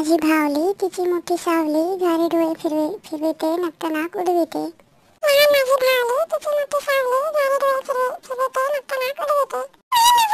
माझी भावली तिची मोठी सावली घारी डोळे फिरविते नक्क नाक उडविते. माझी भावली तिची मोठी सावली घारी डोळे फिरविते नक्क नाक उडविते.